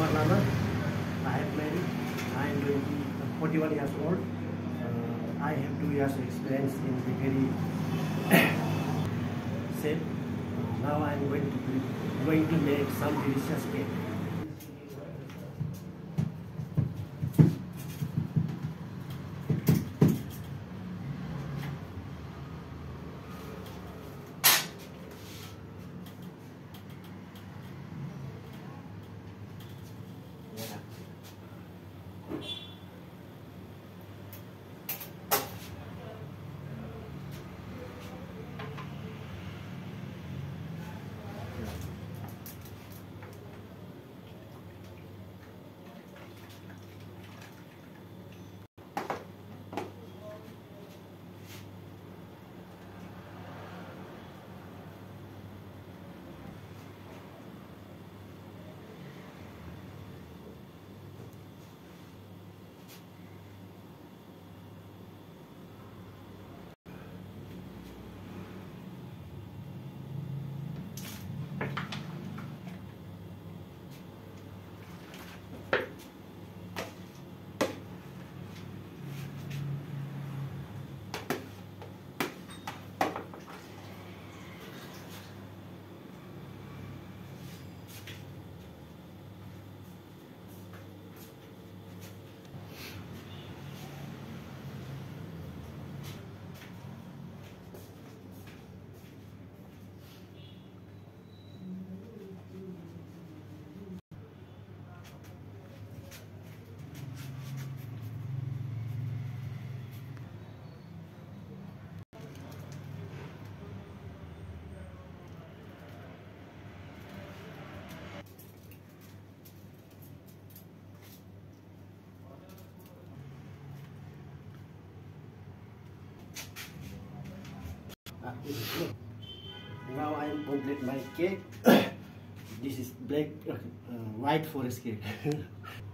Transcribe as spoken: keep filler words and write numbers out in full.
Kumar Lama. I am married. I am forty-one years old. Uh, I have two years of experience in the very shape. Now I am going to be, going to make some delicious cake. Now I am complete my cake. This is black, uh, white forest cake.